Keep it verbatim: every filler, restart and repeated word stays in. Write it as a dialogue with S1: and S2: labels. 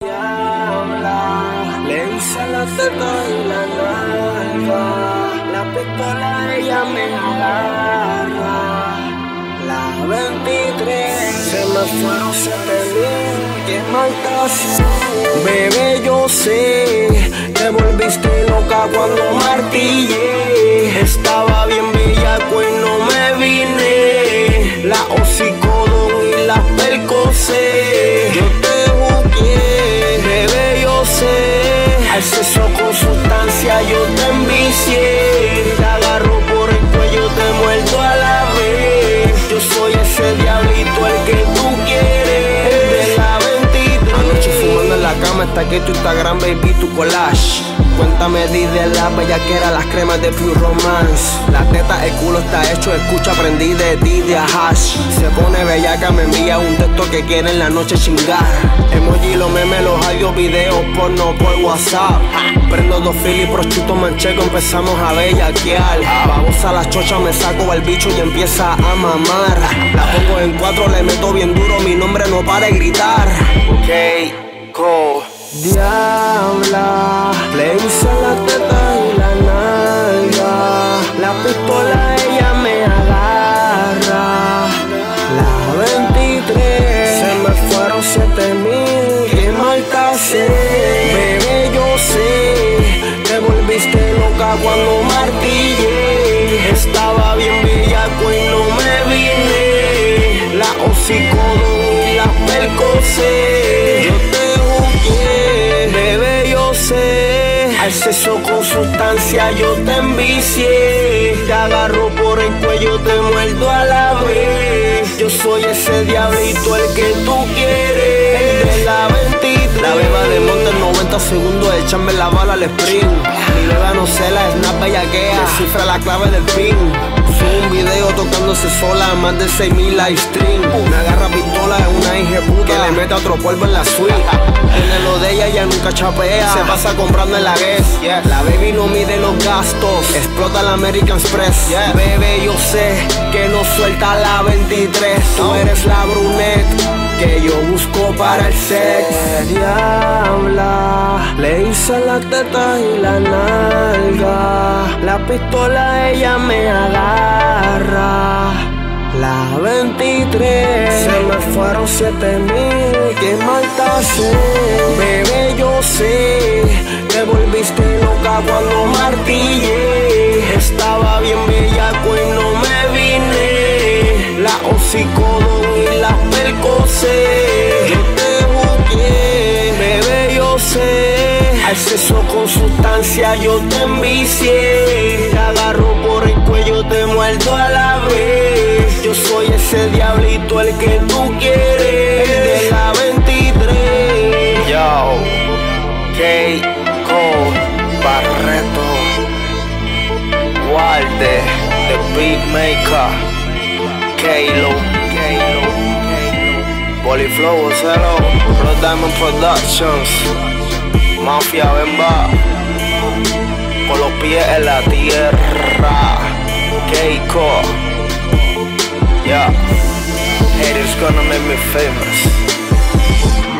S1: Diabla, le hice la teta y la nalga, la pistola ella me agarra. La veintitrés, se me fueron siete mil, qué maldad. Bebé, yo sé, te volviste loca cuando martillé. Estaba bien bellaco y no me vine, la hocicodón y la percocé. Yo te busqué, bebé, yo sé, al sexo con sustancia yo te envicié. Te agarro por el cuello, te muerdo a la vez. Yo soy ese diablito el que tú quieres, el de la veintitrés. Anoche fumando en la cama está que tu Instagram, baby, tu collage. Cuéntame, di de la bellaquera, las cremas de Pure Romance. La teta, el culo está hecho, escucha, aprendí de ti, de hash. Se pone bellaca, me envía un texto que quiere en la noche chingar. Emoji, los memes, los audios, videos, porno por WhatsApp. Prendo dos filis, prosciutto manchego, empezamos a bellaquear. Vamos a la chocha, me saco el bicho y empieza a mamar. La pongo en cuatro, le meto bien duro, mi nombre no para de gritar. Ok, go. Diabla, le hice la teta y la nalga, la pistola ella me agarra. La veintitrés, se me fueron siete mil, qué mal casé. Bebé, yo sé, te volviste loca cuando martillé. Estaba bien bellaco y no me vine, la hocicodón y la percocé. Yo te busqué, bebé, yo sé, al sexo con sustancia yo te envicié. Te agarro por el cuello, te muerdo a la vez. Yo soy ese diablito el que tú quieres, el de la veintitrés. La beba de monte en noventa segundos, échame la bala al sprint. Mi beba no se la snap bellaquea, descifra la clave del pin. Subo un video tocándose sola, más de seis mil live stream. Me agarra pistola, es una hija puta que le mete otro polvo en la suite. En lo de ella ya nunca chapea, se pasa comprando en la guest. Yeah. La baby no mide los gastos, explota la American Express. Yeah. Bebé, yo sé que no suelta la veintitrés. Tú eres la brunette que yo busco para el sex. Diabla, le hice la teta y la nalga, la pistola ella me agarra. La veintitrés, se me fueron siete mil, qué mal tasé. Bebé, yo sé, te volviste loca cuando martillé. Estaba bien bellaco y no me vine, la hocicodón y la percocé. Yo te busqué, bebé, yo sé, al sexo con sustancia yo te envicié. Te agarro por el cuello, te muerdo a la vez. Yo soy ese diablito el que tú quieres, el de la veintitrés. Yo, Keiko, Barreto, Walde, The Beatmaker, Kalo, Boliflow, Celo, Blood Diamond Productions, Mafia Bemba, con los pies en la tierra. Keiko, yeah, haters gonna make me famous.